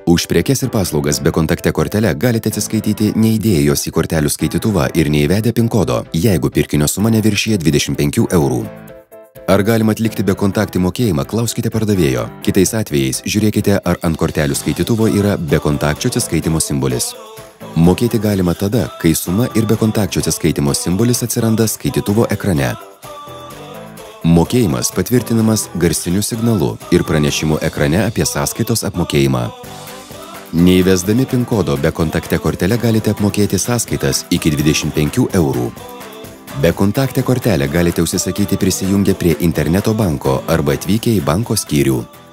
Už prekes ir paslaugas bekontakte kortele galite atsiskaityti neįdėję jos į kortelių skaitytuvą ir neįvedę PIN kodo, jeigu pirkinio suma neviršyja 25 eurų. Ar galima atlikti bekontaktį mokėjimą, klauskite pardavėjo. Kitais atvejais žiūrėkite, ar ant kortelių skaitytuvo yra bekontakčio atsiskaitimo simbolis. Mokėti galima tada, kai suma ir bekontakčio atsiskaitimo simbolis atsiranda skaitytuvo ekrane. Mokėjimas patvirtinamas garsiniu signalu ir pranešimu ekrane apie sąskaitos apmokėjimą. Neįvesdami PIN kodo bekontakte kortele galite apmokėti sąskaitas iki 25 eurų. Bekontakte kortelę galite užsisakyti prisijungę prie interneto banko arba atvykę į banko skyrių.